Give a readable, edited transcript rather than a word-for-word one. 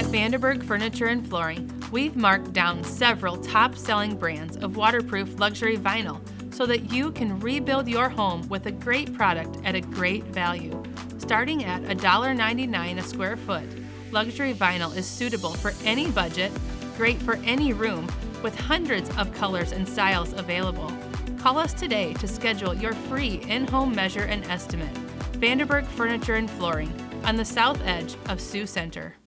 Vanderburg Furniture and Flooring, we've marked down several top-selling brands of waterproof luxury vinyl so that you can rebuild your home with a great product at a great value. Starting at $1.99 a square foot, luxury vinyl is suitable for any budget, great for any room, with hundreds of colors and styles available. Call us today to schedule your free in-home measure and estimate. Vanderburg Furniture and Flooring on the south edge of Sioux Center.